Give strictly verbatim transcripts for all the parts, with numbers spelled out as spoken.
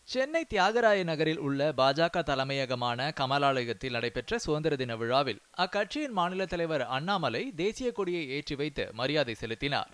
சென்னை தியாகராய நகரில் உள்ள பாஜக தலைமையகமான கமலாலயத்தில் நடைபெற்ற சுதந்திர தின விழாவில் அக்கட்சியின் மாநில தலைவர் அண்ணாமலை தேசிய கொடியை ஏற்றி வைத்து மரியாதை செலுத்தினார்.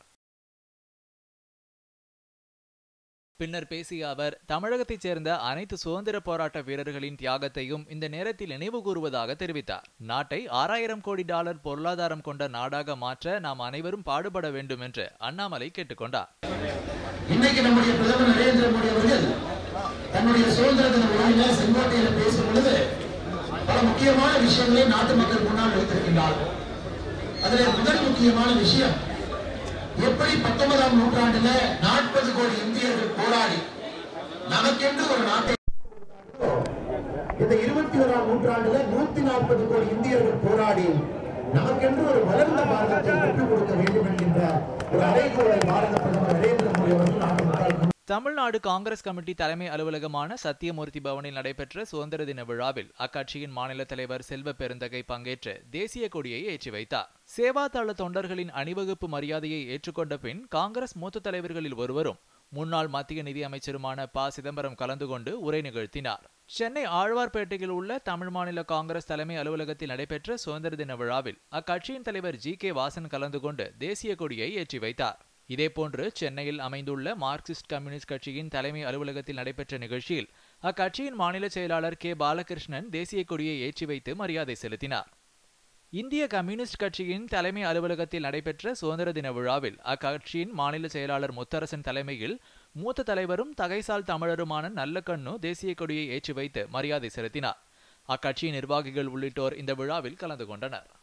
பின்னர் பேசிய அவர், தமிழகத்தைச் சேர்ந்த அனைத்து சுதந்திர போராட்ட வீரர்களின் தியாகத்தையும் இந்த நேரத்தில் நினைவு கூறுவதாக தெரிவித்தார். நாட்டை ஆறாயிரம் கோடி டாலர் பொருளாதாரம் கொண்ட நாடாக மாற்ற நாம் அனைவரும் பாடுபட வேண்டும் என்று அண்ணாமலை கேட்டுக்கொண்டார். இன்னைக்கு நம்முடைய பிரதமர் நரேந்திர மோடி அவர்கள் தன்னுடைய சுதந்திர தின விழாவில் செங்கோட்டையில் பேசும் பொழுது பல முக்கியமான விஷயங்களை நாட்டு மக்கள் முன்னால் வைத்திருக்கின்றார். அதில் முதல் முக்கியமான விஷயம், எப்படி பத்தொன்பதாம் நூற்றாண்டுல நாற்பது கோடி இந்தியர்கள் போராடி நமக்கென்று ஒரு நாட்டை, இந்த இருபத்தி ஓராம் நூற்றாண்டுல நூத்தி நாற்பது கோடி இந்தியர்கள் போராடி நமக்கென்று ஒரு வளர்ந்த பாரதத்தை பெற்றுக் கொடுக்க வேண்டும் என்கின்ற ஒரு அறைகூவலை பாரத பிரதமர் நரேந்திர மோடி அவர்கள் நாட்டு மக்களுக்கு. தமிழ்நாடு காங்கிரஸ் கமிட்டி தலைமை அலுவலகமான சத்தியமூர்த்தி பவனில் நடைபெற்ற சுதந்திர தின விழாவில் அக்கட்சியின் மாநில தலைவர் செல்வ பெருந்தகை பங்கேற்று தேசிய கொடியை ஏற்றி வைத்தார். சேவாதள தொண்டர்களின் அணிவகுப்பு மரியாதையை ஏற்றுக்கொண்ட பின் காங்கிரஸ் மூத்த தலைவர்களில் ஒருவரும் முன்னாள் மத்திய நிதி அமைச்சருமான ப சிதம்பரம் கலந்து கொண்டு உரை நிகழ்த்தினார். சென்னை ஆழ்வார்பேட்டையில் உள்ள தமிழ் மாநில காங்கிரஸ் தலைமை அலுவலகத்தில் நடைபெற்ற சுதந்திர தின விழாவில் அக்கட்சியின் தலைவர் ஜி கே வாசன் கலந்து கொண்டு தேசிய கொடியை ஏற்றி வைத்தார். இதேபோன்று சென்னையில் அமைந்துள்ள மார்க்சிஸ்ட் கம்யூனிஸ்ட் கட்சியின் தலைமை அலுவலகத்தில் நடைபெற்ற நிகழ்ச்சியில் அக்கட்சியின் மாநில செயலாளர் கே பாலகிருஷ்ணன் தேசிய கொடியை ஏற்றி வைத்து மரியாதை செலுத்தினார். இந்திய கம்யூனிஸ்ட் கட்சியின் தலைமை அலுவலகத்தில் நடைபெற்ற சுதந்திர தின விழாவில் அக்கட்சியின் மாநில செயலாளர் முத்தரசன் தலைமையில் மூத்த தலைவரும் தகைசால் தமிழருமான நல்லக்கண்ணு தேசிய கொடியை ஏற்றி வைத்து மரியாதை செலுத்தினார். அக்கட்சியின் நிர்வாகிகள் உள்ளிட்டோர் இந்த விழாவில் கலந்து கொண்டனர்.